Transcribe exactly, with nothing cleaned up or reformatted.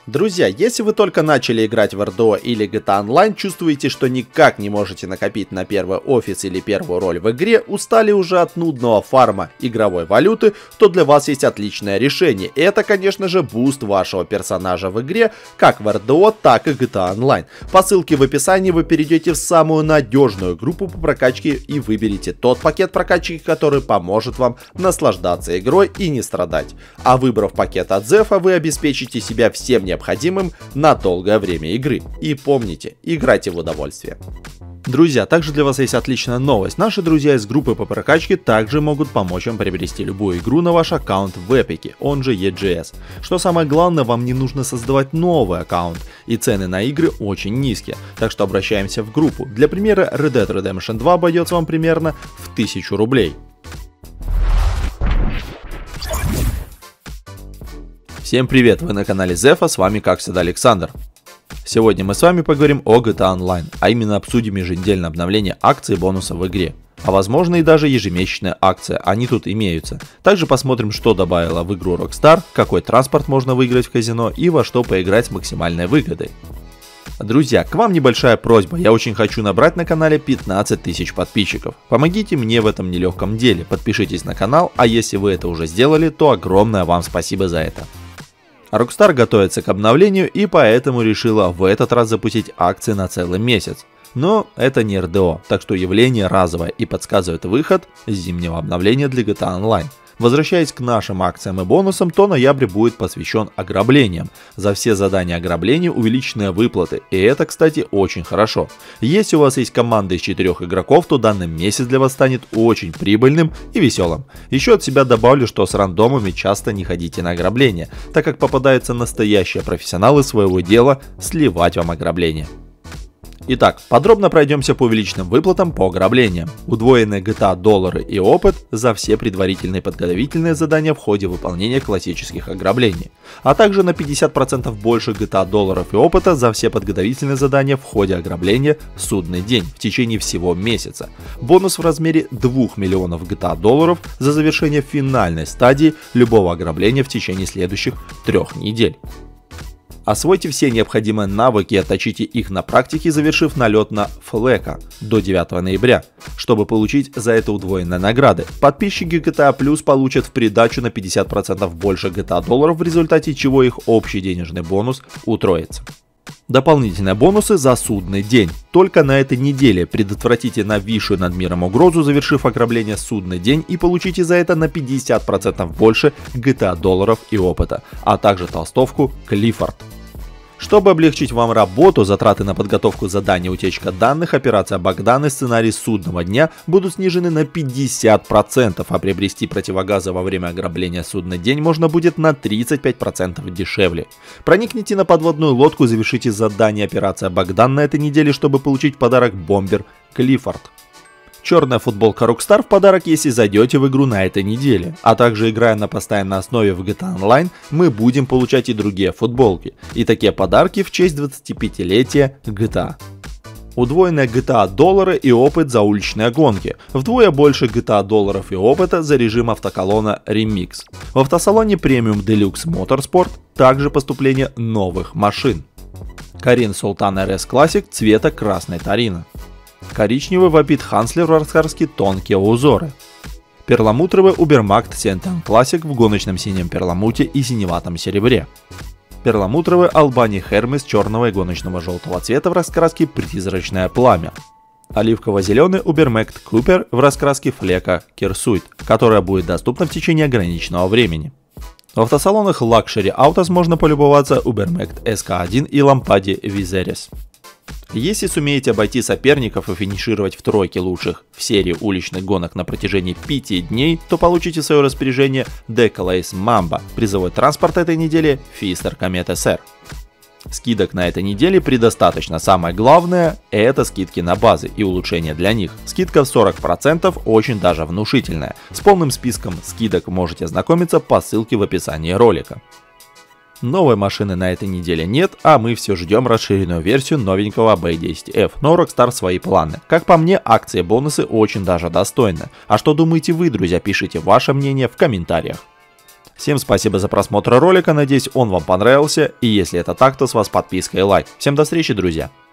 Друзья, если вы только начали играть в эр дэ о или джи ти эй Online, чувствуете, что никак не можете накопить на первый офис или первую роль в игре, устали уже от нудного фарма игровой валюты, то для вас есть отличное решение. Это, конечно же, буст вашего персонажа в игре, как в эр дэ о, так и джи ти эй Online. По ссылке в описании вы перейдете в самую надежную группу по прокачке и выберете тот пакет прокачки, который поможет вам наслаждаться игрой и не страдать. А выбрав пакет от Зефа, вы обеспечите себя всем необходимым необходимым на долгое время игры. И помните, играйте в удовольствие. Друзья, также для вас есть отличная новость. Наши друзья из группы по прокачке также могут помочь вам приобрести любую игру на ваш аккаунт в Epic, он же и джи эс. Что самое главное, вам не нужно создавать новый аккаунт, и цены на игры очень низкие. Так что обращаемся в группу. Для примера, Red Dead Redemption два обойдется вам примерно в тысячу рублей. Всем привет, вы на канале Зефа, с вами как всегда Александр. Сегодня мы с вами поговорим о джи ти эй Online, а именно обсудим еженедельное обновление акций и бонусов в игре. А возможно и даже ежемесячная акция, они тут имеются. Также посмотрим, что добавила в игру Rockstar, какой транспорт можно выиграть в казино и во что поиграть с максимальной выгодой. Друзья, к вам небольшая просьба, я очень хочу набрать на канале пятнадцать тысяч подписчиков. Помогите мне в этом нелегком деле, подпишитесь на канал, а если вы это уже сделали, то огромное вам спасибо за это. Rockstar готовится к обновлению и поэтому решила в этот раз запустить акции на целый месяц. Но это не эр дэ о, так что явление разовое и подсказывает выход зимнего обновления для джи ти эй Online. Возвращаясь к нашим акциям и бонусам, то ноябрь будет посвящен ограблениям. За все задания ограбления увеличенные выплаты, и это, кстати, очень хорошо. Если у вас есть команда из четырех игроков, то данный месяц для вас станет очень прибыльным и веселым. Еще от себя добавлю, что с рандомами часто не ходите на ограбления, так как попадаются настоящие профессионалы своего дела сливать вам ограбления. Итак, подробно пройдемся по увеличенным выплатам по ограблениям. Удвоенные джи ти эй доллары и опыт за все предварительные подготовительные задания в ходе выполнения классических ограблений. А также на пятьдесят процентов больше джи ти эй долларов и опыта за все подготовительные задания в ходе ограбления «Судный день» в течение всего месяца. Бонус в размере двух миллионов джи ти эй долларов за завершение финальной стадии любого ограбления в течение следующих трех недель. Освойте все необходимые навыки и отточите их на практике, завершив налет на Флека до девятого ноября, чтобы получить за это удвоенные награды. Подписчики джи ти эй Plus получат в придачу на пятьдесят процентов больше джи ти эй долларов, в результате чего их общий денежный бонус утроится. Дополнительные бонусы за судный день. Только на этой неделе предотвратите нависшую над миром угрозу, завершив ограбление «Судный день», и получите за это на пятьдесят процентов больше джи ти эй долларов и опыта, а также толстовку Клиффорд. Чтобы облегчить вам работу, затраты на подготовку заданий, утечка данных, операция Богдан и сценарий судного дня будут снижены на пятьдесят процентов, а приобрести противогазы во время ограбления «Судный день» можно будет на тридцать пять процентов дешевле. Проникните на подводную лодку и завершите задание операция Богдан на этой неделе, чтобы получить подарок бомбер Клиффорд. Черная футболка Rockstar в подарок, если зайдете в игру на этой неделе. А также, играя на постоянной основе в джи ти эй Online, мы будем получать и другие футболки. И такие подарки в честь двадцатипятилетия джи ти эй. Удвоенные джи ти эй доллары и опыт за уличные гонки. Вдвое больше джи ти эй долларов и опыта за режим автоколонна Remix. В автосалоне Premium Deluxe Motorsport также поступление новых машин. Карин Султан эр эс Classic цвета красной тарина. Коричневый Вапит Ханслер в рассказке тонкие узоры. Перламутровый Убермакт Сентен Classic в гоночном синем перламуте и синеватом серебре. Перламутровый Албани Хермес черного и гоночного желтого цвета в раскраске Призрачное пламя. Оливково-зеленый Убермакт Купер в раскраске Флека Кирсуит, которая будет доступна в течение ограниченного времени. В автосалонах Luxury Autos можно полюбоваться Убермакт эс ка один и Лампади Визерис. Если сумеете обойти соперников и финишировать в тройке лучших в серии уличных гонок на протяжении пяти дней, то получите в свое распоряжение Decalace Mamba, призовой транспорт этой недели Fister Comet эс эр. Скидок на этой неделе предостаточно, самое главное — это скидки на базы и улучшения для них. Скидка в сорок процентов очень даже внушительная. С полным списком скидок можете ознакомиться по ссылке в описании ролика. Новой машины на этой неделе нет, а мы все ждем расширенную версию новенького би десять эф, но у Rockstar свои планы. Как по мне, акции и бонусы очень даже достойны. А что думаете вы, друзья, пишите ваше мнение в комментариях. Всем спасибо за просмотр ролика, надеюсь, он вам понравился, и если это так, то с вас подписка и лайк. Всем до встречи, друзья!